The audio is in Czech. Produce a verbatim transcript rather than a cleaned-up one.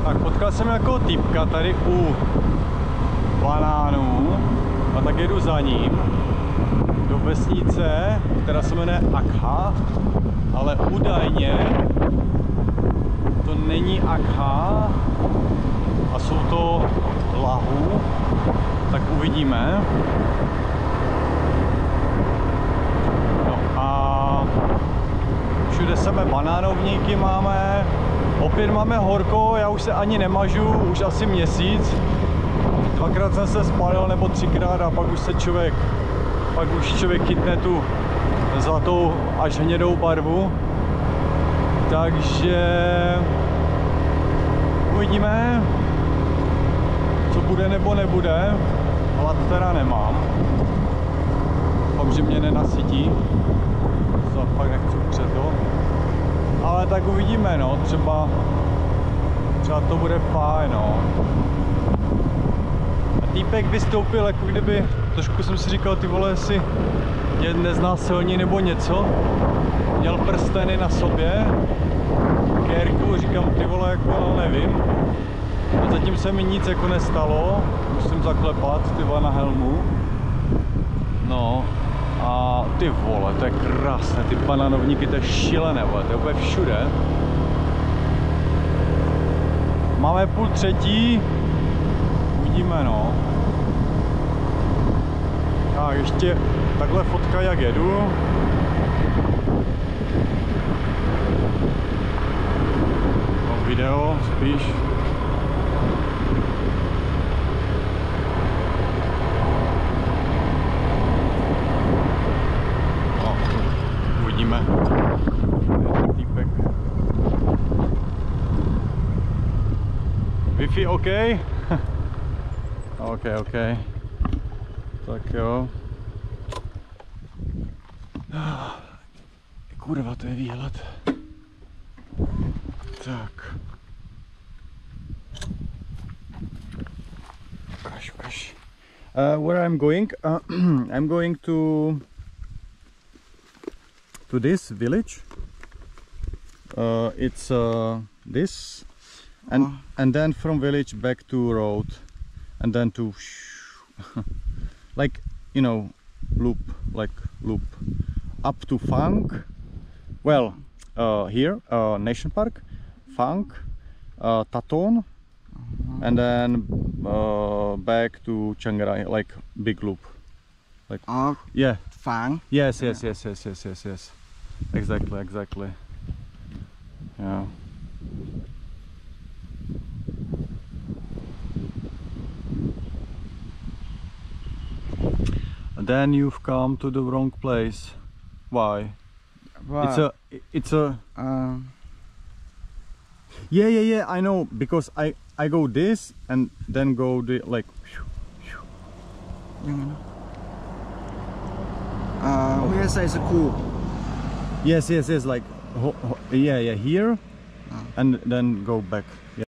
Tak potkal jsem jako týpka tady u banánů a tak jedu za ním do vesnice, která se jmenuje Akha, ale údajně to není Akha a jsou to Lahu, tak uvidíme. No a všude sebe banánovníky máme, opět máme horko, já už se ani nemažu, už asi měsíc. Dvakrát jsem se spálil nebo třikrát a pak už se člověk, pak už člověk chytne tu zlatou až hnědou barvu. Takže uvidíme, co bude nebo nebude. Hlad teda nemám. Doufám, že mě nenasytí. To fakt nechci upřet to. Ale tak uvidíme, no, třeba, třeba to bude fajn, no. A týpek vystoupil, jako kdyby, trošku jsem si říkal, ty vole, jestli je neznásilní nebo něco. Měl prsteny na sobě, kérku, říkám, ty vole, jako, no, nevím. A zatím se mi nic jako nestalo, musím zaklepat, ty vole, na helmu. No. A ty vole, to je krásné, ty bananovníky, to je šílené, vole, to je úplně všude. Máme půl třetí, uvidíme, no. A ještě takhle fotka, jak jedu. No, video spíš. Týpek. Wi-Fi OK? OK, OK. Tak jo. Kurva, to je výhled. Tak. Ukaž, ukaž. Uh, where I'm going? Uh, I'm going to to this village. Uh, it's uh, this, and oh. and then from village back to road, and then to like, you know, loop, like loop up to Fang. Well, uh, here uh, Nation Park, Fang, uh, Taton, uh-huh. And then uh, back to Chiang Rai, like big loop. Like uh, yeah, Fang. Yes, yes, yes, yes, yes, yes, yes. Exactly, exactly. Yeah. And then you've come to the wrong place. Why? Why? It's a, it's a. Uh, yeah, yeah, yeah. I know, because I I go this and then go the like. Uh, where say school? Yes, yes, yes. Like, ho, ho, yeah, yeah. Here, oh. And then go back. Yeah.